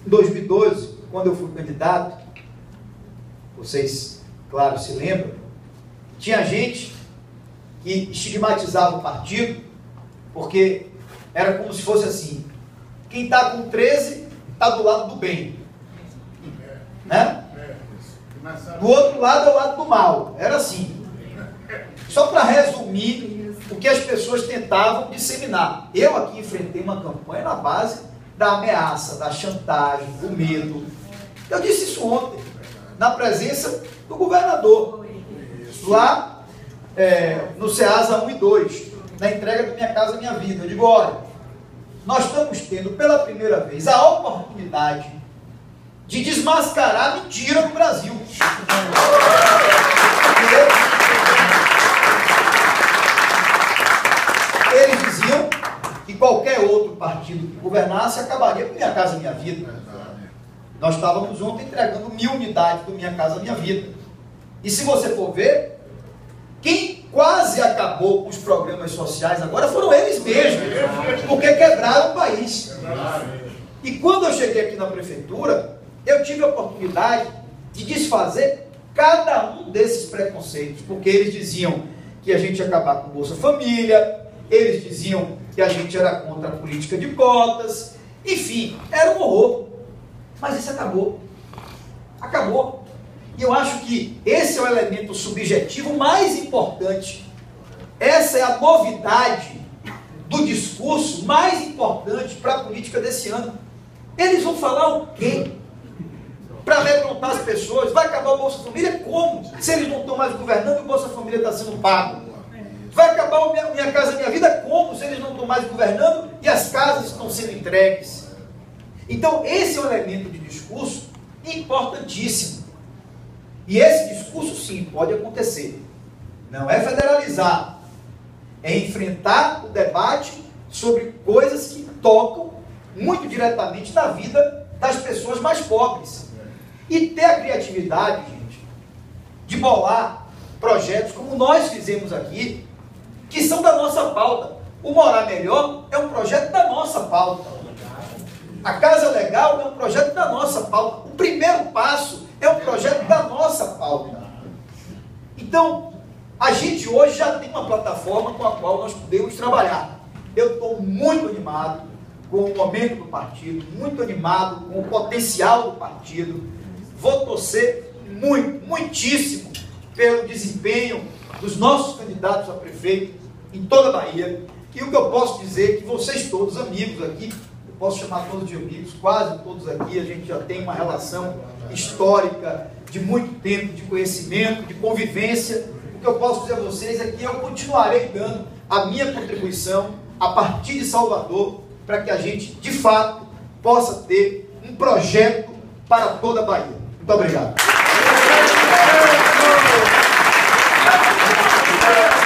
Em 2012, quando eu fui candidato, vocês, claro, se lembram, tinha gente que estigmatizava o partido, porque era como se fosse assim: quem está com 13 está do lado do bem, né? Do outro lado é o lado do mal. Era assim. Só para resumir o que as pessoas tentavam disseminar. Eu aqui enfrentei uma campanha na base da ameaça, da chantagem, do medo. Eu disse isso ontem, na presença do governador, lá no Ceasa 1 e 2, na entrega do Minha Casa Minha Vida. Eu digo: olha, nós estamos tendo pela primeira vez a oportunidade de desmascarar a mentira no Brasil. Eles diziam que qualquer outro partido que governasse acabaria com Minha Casa Minha Vida. Nós estávamos ontem entregando 1000 unidades do Minha Casa Minha Vida. E se você for ver, quem quase acabou com os programas sociais agora foram eles mesmos, porque quebraram o país. E quando eu cheguei aqui na prefeitura, eu tive a oportunidade de desfazer cada um desses preconceitos, porque eles diziam que a gente ia acabar com Bolsa Família, eles diziam que a gente era contra a política de cotas, enfim, era um horror. Mas isso acabou. Acabou. E eu acho que esse é o elemento subjetivo mais importante. Essa é a novidade do discurso mais importante para a política desse ano. Eles vão falar o quê? Para amedrontar as pessoas. Vai acabar o Bolsa Família como? Se eles não estão mais governando e o Bolsa Família está sendo pago. Vai acabar o Minha Casa Minha Vida como? Se eles não estão mais governando e as casas estão sendo entregues. Então esse é um elemento de discurso importantíssimo. E esse discurso sim pode acontecer. Não é federalizar. É enfrentar o debate sobre coisas que tocam muito diretamente na vida das pessoas mais pobres. E ter a criatividade, gente, de bolar projetos como nós fizemos aqui, que são da nossa pauta. O Morar Melhor é um projeto da nossa pauta. A Casa Legal é um projeto da nossa pauta. O primeiro passo é um projeto da nossa pauta. Então, a gente hoje já tem uma plataforma com a qual nós podemos trabalhar. Eu estou muito animado com o momento do partido, muito animado com o potencial do partido. Vou torcer muitíssimo pelo desempenho dos nossos candidatos a prefeito em toda a Bahia. E o que eu posso dizer é que vocês todos, amigos aqui, eu posso chamar todos de amigos, quase todos aqui, a gente já tem uma relação histórica de muito tempo, de conhecimento, de convivência. O que eu posso dizer a vocês é que eu continuarei dando a minha contribuição a partir de Salvador, para que a gente, de fato, possa ter um projeto para toda a Bahia. Muito obrigado.